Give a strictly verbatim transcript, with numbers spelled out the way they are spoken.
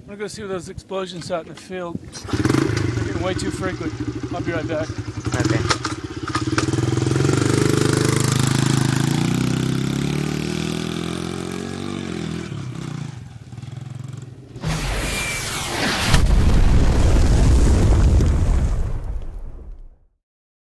I'm gonna go see what those explosions out in the field. They're getting way too frequent. I'll be right back.